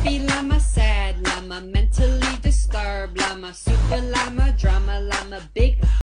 happy, llama sad, llama mentally disturbed, llama super llama drama, llama big